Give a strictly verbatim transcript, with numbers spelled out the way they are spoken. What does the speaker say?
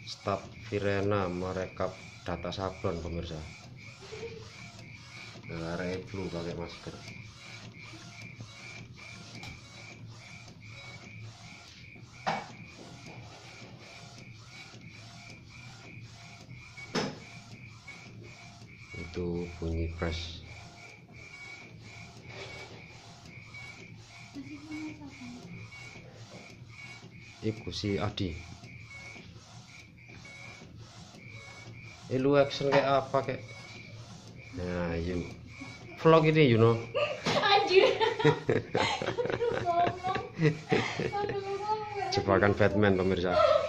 Staf Virena merekap data sablon pemirsa. Arek flu pakai masker. Itu bunyi press. Iku si Adi. Eh lu action kayak apa kayak? Nah, yuk vlog ini, you know. Anjir. Jebakan Batman pemirsa.